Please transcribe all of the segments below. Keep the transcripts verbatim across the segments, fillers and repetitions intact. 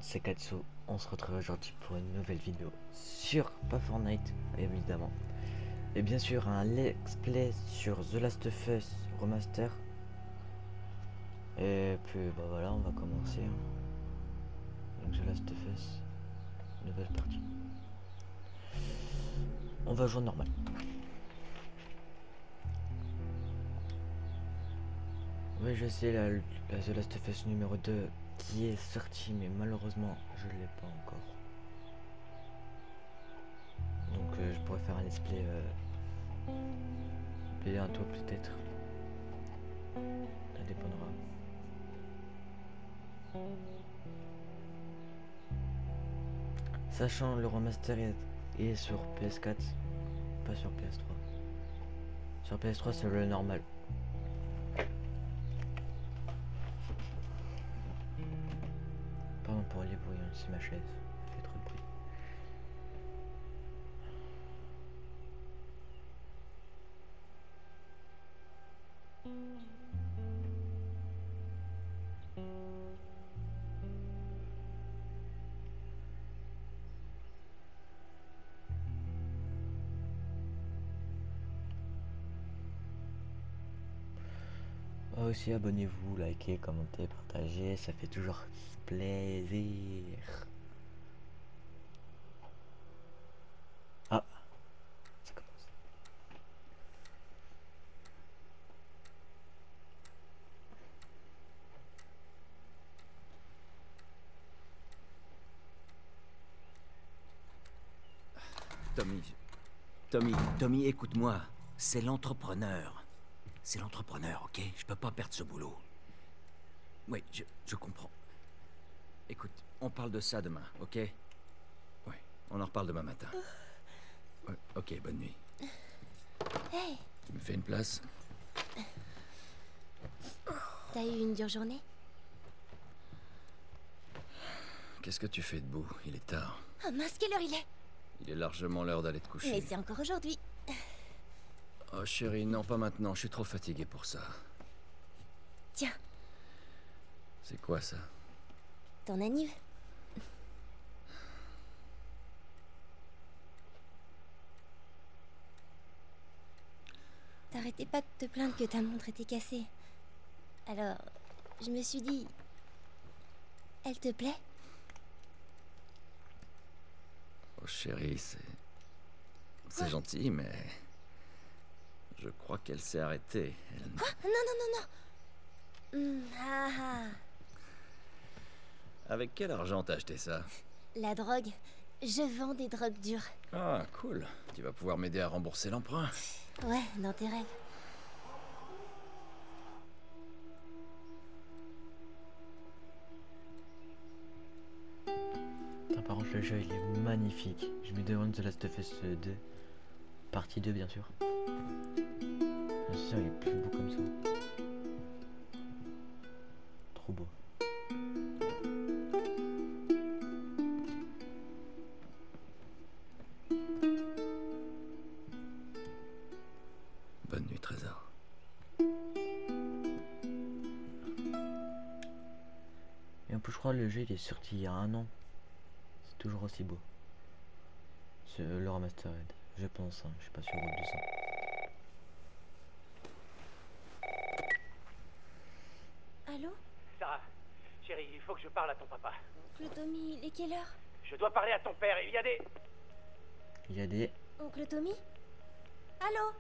c'est Katsu. On se retrouve aujourd'hui pour une nouvelle vidéo sur, pas Fortnite, évidemment. Et bien sûr, un let's play sur The Last of Us Remaster. Et puis, bah voilà, on va commencer. Donc, The Last of Us, nouvelle partie. On va jouer normal. Oui, je sais, la, la The Last of Us numéro deux qui est sortie, mais malheureusement, je ne l'ai pas encore. Donc, euh, je pourrais faire un let's play euh, bientôt, peut-être. Ça dépendra. Sachant le remaster est, est sur P S quatre, pas sur P S trois. Sur P S trois, c'est le normal. Pardon pour les bruits, hein, c'est ma chaise, ça fait trop de bruit. Aussi, abonnez-vous, likez, commentez, partagez, ça fait toujours plaisir. Ah, ça commence. Tommy, Tommy, Tommy, écoute-moi. C'est l'entrepreneur. C'est l'entrepreneur, ok? Je peux pas perdre ce boulot. Oui, je, je comprends. Écoute, on parle de ça demain, ok? Oui, on en reparle demain matin. Ouais, ok, bonne nuit. Hey! Tu me fais une place? T'as eu une dure journée? Qu'est-ce que tu fais debout? Il est tard. Oh mince, quelle heure il est? Il est largement l'heure d'aller te coucher. Mais c'est encore aujourd'hui. Oh chérie, non, pas maintenant. Je suis trop fatigué pour ça. Tiens, C'est quoi ça? ton anniv. T'arrêtais pas de te plaindre que ta montre était cassée. Alors, je me suis dit... Elle te plaît? Oh chérie, c'est... C'est gentil, mais... Je crois qu'elle s'est arrêtée. Elle... Quoi? Non, non, non, non. Hum, ah, ah. Avec quel argent t'as acheté ça? La drogue. Je vends des drogues dures. Ah, cool. Tu vas pouvoir m'aider à rembourser l'emprunt. Ouais, dans tes rêves. Putain, par contre, le jeu il est magnifique. Je me demande The Last of Us deux, partie deux, bien sûr. Bien sûr, il est plus beau comme ça. Trop beau. Bonne nuit, Trésor. Et en plus, je crois que le jeu il est sorti il y a un an. C'est toujours aussi beau. C'est le remastered, je pense, hein. Je suis pas sûr de ça. Allô? Sarah, chérie, il faut que je parle à ton papa. Oncle Tommy, il est quelle heure? Je dois parler à ton père, il y a des... Il y a des... Oncle Tommy? Allô?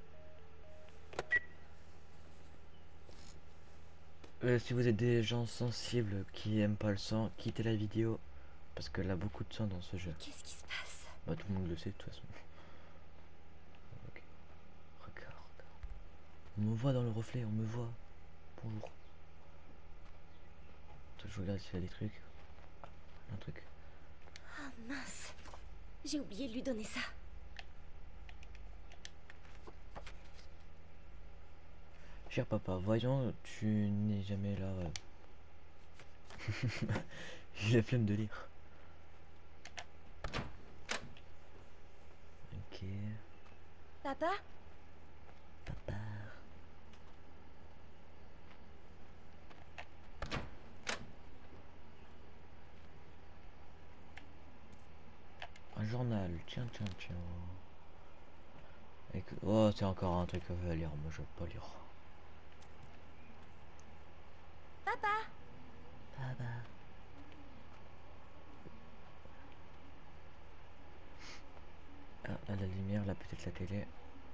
Euh, si vous êtes des gens sensibles qui aiment pas le sang, quittez la vidéo. Parce que là, beaucoup de sang dans ce jeu. Qu'est-ce qui se passe? Bah, tout le monde le sait de toute façon. Ok. Regarde. On me voit dans le reflet, on me voit. Bonjour. Attends, je regarde s'il y a des trucs. Un truc. Ah mince. J'ai oublié de lui donner ça. Cher papa, voyons, tu n'es jamais là. euh. J'ai la flemme de lire. Ok. Papa? Papa. journal. Tiens, tiens, tiens. Et que... Oh, c'est encore un truc à lire. Moi, je veux pas lire. Papa! Papa. Ah, là, la lumière, là, peut-être la télé.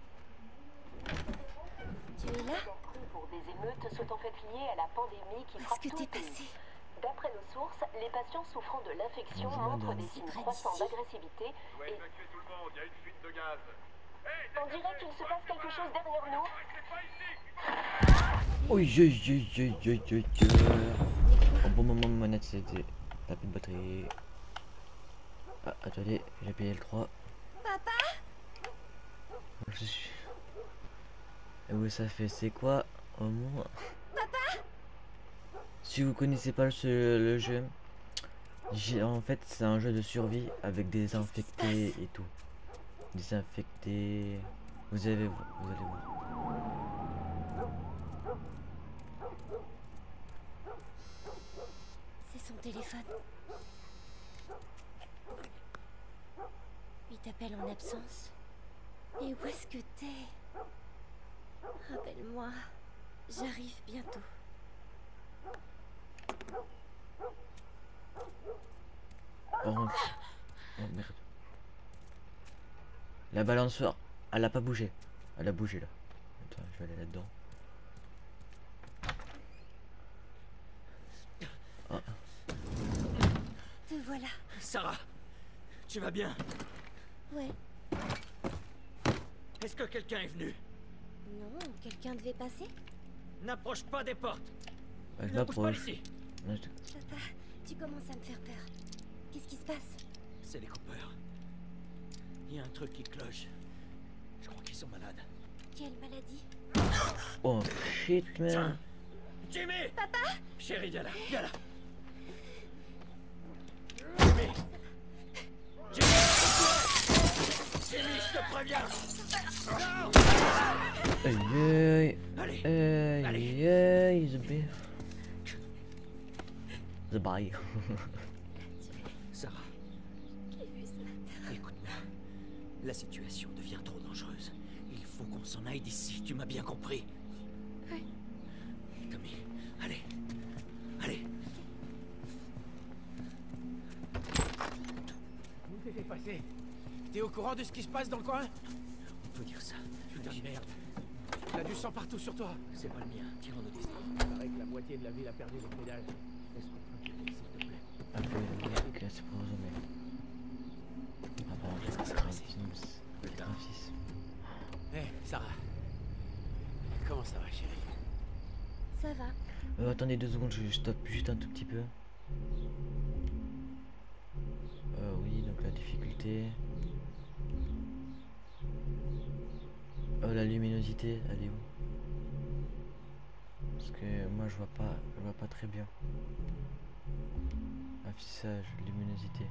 Tu es là? Pour des émeutes sont en fait liées à la pandémie qui Où frappe est-ce que tout t'es le pays. passé? D'après nos sources, les patients souffrant de l'infection Bonjour, montrent madame. des C'est signes près croissants d'ici. d'agressivité Ouais, et évacuez tout le monde, il y a une fuite de gaz. Hey, on dirait qu'il se passe quelque chose derrière nous. c'est pas ici. Oui, je, je, je, je, je, je. Au bon moment, ma manette c'était la plus de batterie. Ah, attendez, j'ai payé le trois. Papa? Je suis... Et oui, ça fait, c'est quoi au moins? Si vous connaissez pas ce, le jeu, j'ai- en fait c'est un jeu de survie avec des infectés et tout. Désinfectés. Vous allez voir, vous allez voir. C'est son téléphone. Il t'appelle en absence. Et où est-ce que t'es? Rappelle-moi. J'arrive bientôt. Oh, oh merde. La balançoire, elle a pas bougé. Elle a bougé là. Attends, je vais aller là-dedans. Ah. Te voilà. Sarah, tu vas bien? Ouais. Est-ce que quelqu'un est venu? Non, quelqu'un devait passer? N'approche pas des portes. Ah, je Ne bouge pas m'approche. d'ici. Non, je- Papa, tu commences à me faire peur. Qu'est-ce qui se passe? C'est les coupeurs. Il y a un truc qui cloche. Je crois qu'ils sont malades. Quelle maladie? Oh shit man. Tiens. Jimmy! Papa! Chérie, viens là, viens là. Jimmy! Jimmy! Jimmy, je te préviens! Non! Aïe Allez! aïe aïe aïe the bear. The bye. Sarah, J'ai vu ce matin. écoute-moi. La situation devient trop dangereuse. Il faut qu'on s'en aille d'ici, tu m'as bien compris. Oui. Tommy, allez. Allez. Où t'étais passé? T'es au courant de ce qui se passe dans le coin? On peut dire ça. Putain de merde. T'as du sang partout sur toi. C'est pas le mien. Tirons-nous d'ici. Il paraît que la moitié de la ville a perdu les pédales. Laisse-moi tranquille, s'il te plaît. Un peu ok, c'est pour résumer. Ah bon, Qu'est-ce qui s'est passé? quatre-vingt-six. Hé, Sarah. Comment ça va, chérie? Ça va. Euh, attendez deux secondes, je stoppe juste un tout petit peu. Euh, oui, donc la difficulté. Euh, la luminosité, elle est où? Parce que moi je vois pas, je vois pas très bien. Affichage, luminosité.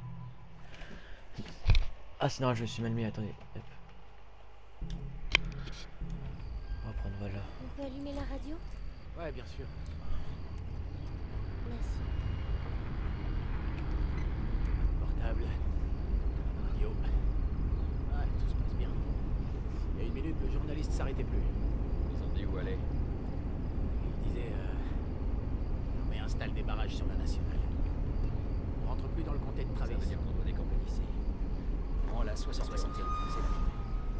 Ah sinon je me suis mal mis, attendez. Hop. On va prendre voilà. On peut allumer la radio? Ouais, bien sûr. Merci. Portable. Radio. Ouais, tout se passe bien. Il y a une minute, le journaliste s'arrêtait plus. Ils ont dit où aller. Il disait, euh... on installe des barrages sur la nationale. On rentre plus dans le comté de Ça Travis. veut dire qu'on doit décamper d'ici. Prends la soixante et onze, c'est la ligne.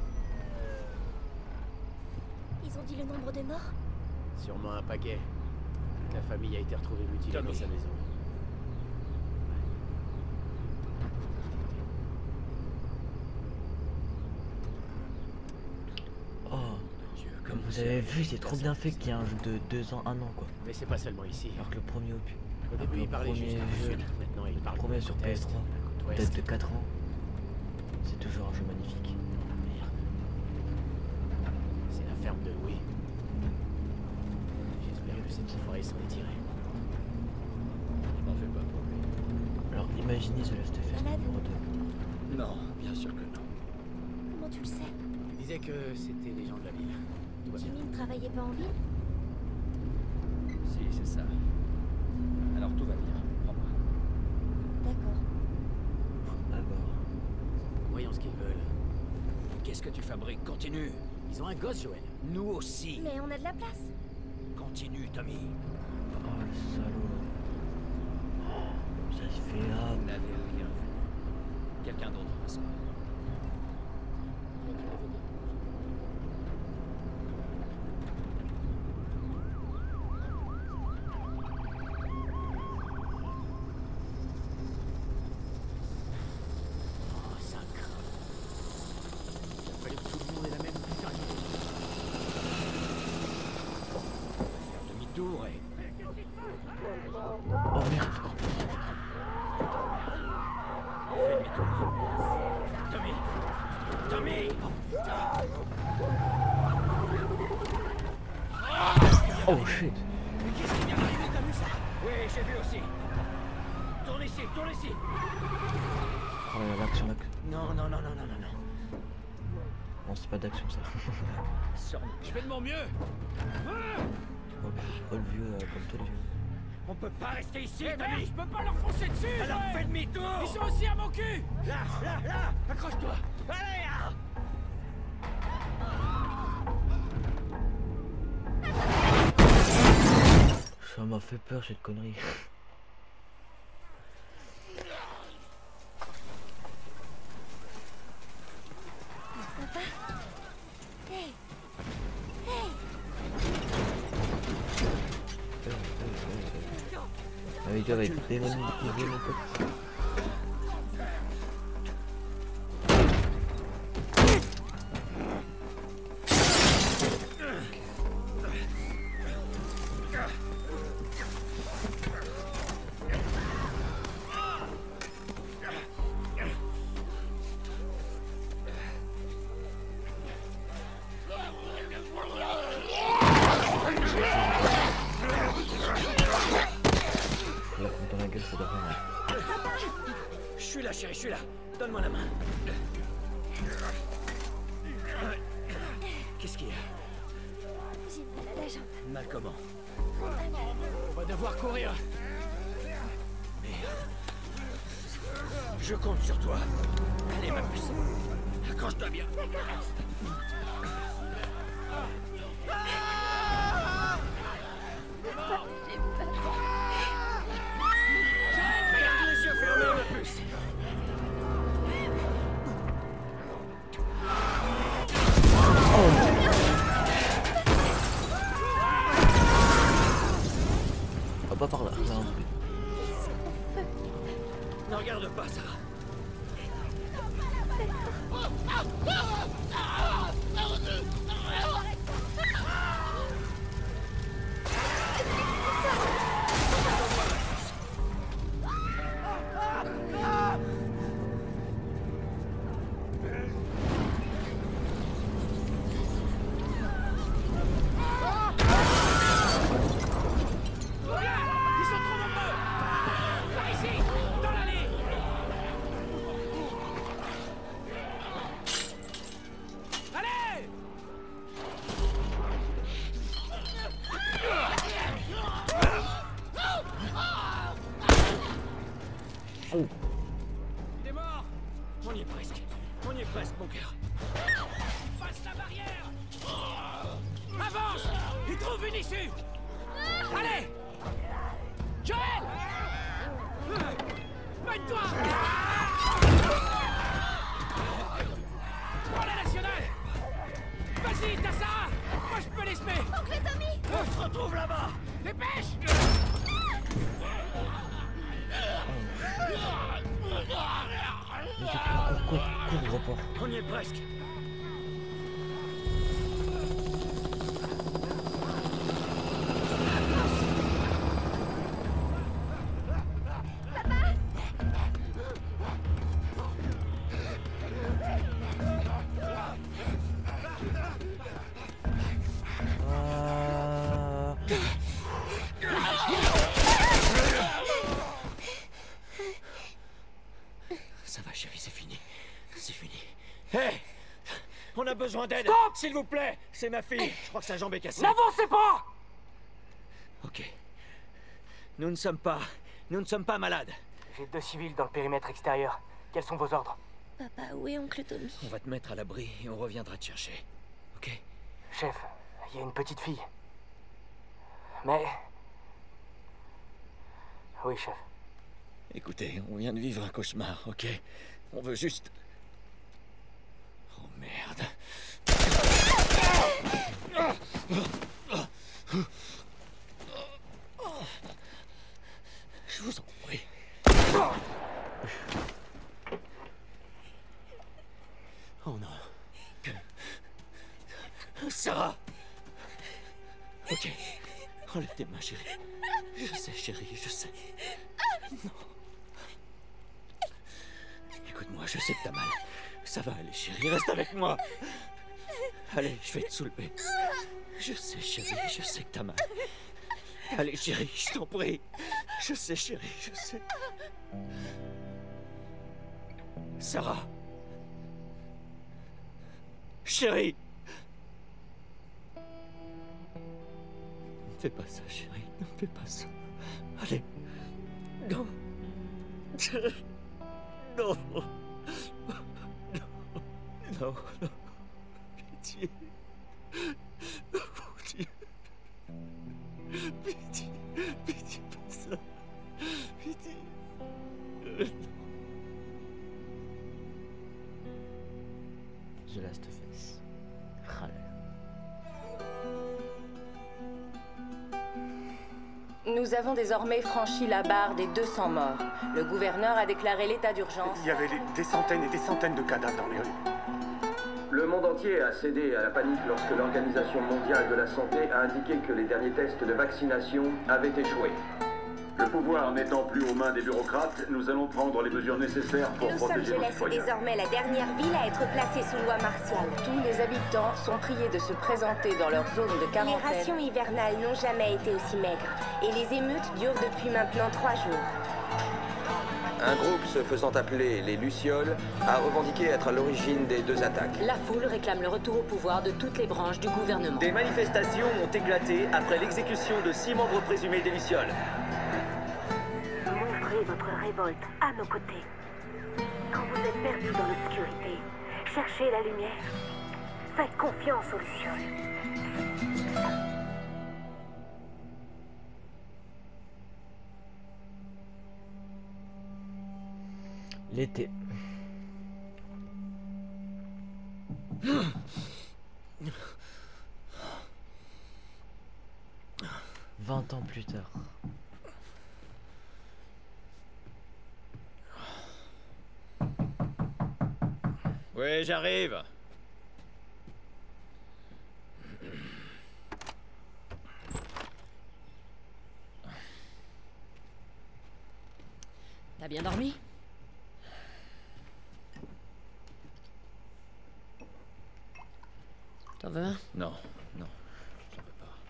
Ils ont dit le nombre de morts? Sûrement un paquet. La famille a été retrouvée mutilée Tommy. dans sa maison. Oh, Dieu, comme vous c'est avez arrivé vu, c'est trop bien fait ça. qu'il y a un jeu de deux ans, un an quoi. Mais c'est pas seulement ici. Alors que le premier opus, Au début, le il parlait premier juste du jeu, sud. Maintenant, il le parle premier de la sur côte P est, S trois, de la côte ouest. date de quatre ans. C'est toujours un jeu magnifique. Merde. C'est la ferme de Louis. J'espère que cette forêt s'en est tirée. N'en fais pas pour lui. Alors imaginez The Last of Us Malade. numéro deux. Non, bien sûr que non. Comment tu le sais? Il disait que c'était les gens de la ville. Tout va bien. Jimmy ne travaillait pas en ville? Si, c'est ça. Alors tout va bien, crois-moi. D'accord. D'abord. Voyons voyons ce qu'ils veulent. Qu'est-ce que tu fabriques? Continue. Ils ont un gosse, Joël. Nous aussi. Mais on a de la place. Continue, Tommy. Oh le salaud. Oh, ça se fait là. Vous n'avez rien vu. Quelqu'un d'autre va ça. Je vais les aider. Oh, ça craint. Il a fallu que tout le monde ait la même putain d'idée. Faire demi-tour et... Oh merde. Fais demi-tour. Tommy. Tommy. Oh shit. Mais qu'est-ce qui vient d'arriver? T'as vu ça? Oui, j'ai vu aussi. Tourne ici, tourne ici. Oh là, l'action, l'action. Non, non, non, non, non, non, non. Non, c'est pas d'action ça. Sors. Je fais de mon mieux. Oh, oh, le vieux, euh, comme toi le vieux. On peut pas rester ici, Eh merde, Tommy. je peux pas leur foncer dessus. Alors ouais. fais demi-tour. Ils sont aussi à mon cul. Là, là, là. Accroche-toi. Allez, ah. Ça m'a fait peur cette connerie. Papa. Hey. Hey. Ah, ils doivent être démonisés, mon pote. Là, comme dans la gueule, ça doit faire mal. Je suis là, chérie, je suis là. Donne-moi la main. Qu'est-ce qu'il y a? J'ai mal à la jambe. Mal comment? On va devoir courir. Merde. Je compte sur toi. Allez, ma puce. Accroche-toi bien. Regarde les yeux fermés, ma puce. Ah, pas par là, là en plus. Ne regarde pas, Sarah. Ils sont trop nombreux. Par ici, dans l'allée. Allez. Il est mort. On y est presque. On y est presque, mon cœur. Passe la barrière. Avance. Il trouve une issue. Allez. Joël. Mets-toi. Prends la nationale. Vas-y, t'as ça. Moi, je peux les semer. Oncle Tommy. On se retrouve là-bas. Dépêche. Mais c'est cours, cours, cours, cours, report. On y est presque. Ah. Ça va, chérie, c'est fini. C'est fini. Hé! On a besoin d'aide. S'il vous plaît. C'est ma fille. Je crois que sa jambe est cassée. N'avancez pas. Ok. Nous ne sommes pas... Nous ne sommes pas malades. J'ai deux civils dans le périmètre extérieur. Quels sont vos ordres? Papa, où est oncle Tommy? On va te mettre à l'abri et on reviendra te chercher. Ok? Chef, il y a une petite fille. Mais... Oui, chef. Écoutez, on vient de vivre un cauchemar, ok? On veut juste... Oh merde. Je vous en prie. Oh non. Sarah! Ok. Enlève tes mains, chérie. Je sais, chérie, je sais. Non. Écoute-moi, je sais que t'as mal. Ça va aller, chérie, reste avec moi. Allez, je vais te soulever. Je sais, chérie, je sais que t'as mal. Allez, chérie, je t'en prie. Je sais, chérie, je sais. Sarah. Chérie. Ne fais pas ça, chérie. Ne fais pas ça. Allez. Non. Non. Non. Non. Non. Pitié. Mon Dieu. Pitié. Pitié, pas ça. Pitié. Euh, The Last of Us. Râle. Nous avons désormais franchi la barre des deux cents morts. Le gouverneur a déclaré l'état d'urgence. Il y avait des, des centaines et des centaines de cadavres dans les rues. Le monde entier a cédé à la panique lorsque l'Organisation mondiale de la santé a indiqué que les derniers tests de vaccination avaient échoué. Le pouvoir n'étant plus aux mains des bureaucrates, nous allons prendre les mesures nécessaires pour Los protéger nos Angeles est citoyens. désormais la dernière ville à être placée sous loi martiale. Tous les habitants sont priés de se présenter dans leur zone de Les quarantaine. rations hivernales n'ont jamais été aussi maigres. Et les émeutes durent depuis maintenant trois jours. Un groupe se faisant appeler les Lucioles a revendiqué être à l'origine des deux attaques. La foule réclame le retour au pouvoir de toutes les branches du gouvernement. Des manifestations ont éclaté après l'exécution de six membres présumés des Lucioles. Montrez votre révolte à nos côtés. Quand vous êtes perdu dans l'obscurité, cherchez la lumière. Faites confiance aux Lucioles. L'été. Vingt ans plus tard. Oui, j'arrive. T'as bien dormi? T'en veux un? Non, non, j'en veux pas.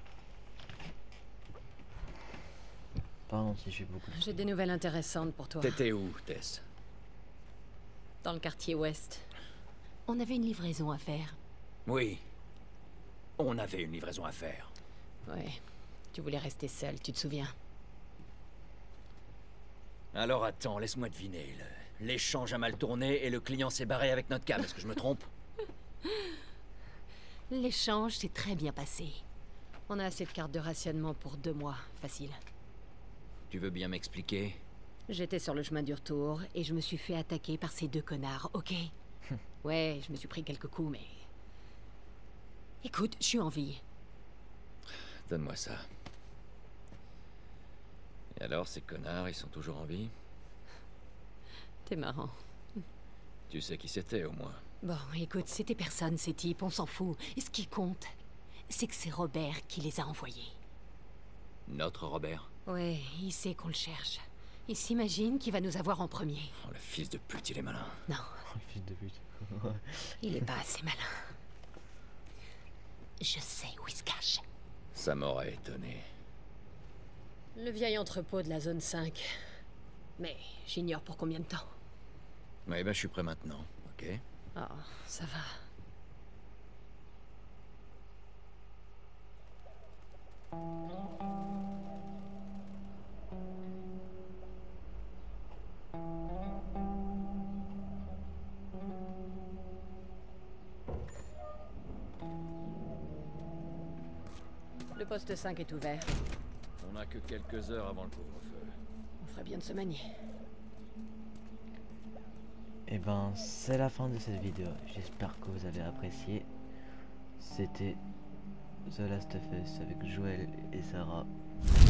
Pardon si j'ai beaucoup de... J'ai des nouvelles intéressantes pour toi. T'étais où, Tess? Dans le quartier ouest. On avait une livraison à faire. Oui. On avait une livraison à faire. Ouais. Tu voulais rester seul, tu te souviens? Alors attends, laisse-moi deviner. Le- L'échange a mal tourné et le client s'est barré avec notre cam. Est-ce que je me trompe? L'échange s'est très bien passé. On a assez de cartes de rationnement pour deux mois, facile. Tu veux bien m'expliquer? J'étais sur le chemin du retour et je me suis fait attaquer par ces deux connards, ok? Ouais, je me suis pris quelques coups, mais... Écoute, je suis en vie. Donne-moi ça. Et alors, ces connards, ils sont toujours en vie? T'es marrant. Tu sais qui c'était, au moins. Bon, écoute, c'était personne, ces types, on s'en fout. Et ce qui compte, c'est que c'est Robert qui les a envoyés. Notre Robert? Ouais, il sait qu'on le cherche. Il s'imagine qu'il va nous avoir en premier. Oh, le fils de pute, il est malin. Non. Oh, le fils de pute. Il est pas assez malin. Je sais où il se cache. Ça m'aurait étonné. Le vieil entrepôt de la zone cinq. Mais j'ignore pour combien de temps. Ouais, ben je suis prêt maintenant, ok? Oh, ça va. Le poste cinq est ouvert. On n'a que quelques heures avant le couvre-feu. On ferait bien de se manier. Et ben, c'est la fin de cette vidéo. J'espère que vous avez apprécié. C'était The Last of Us avec Joël et Sarah.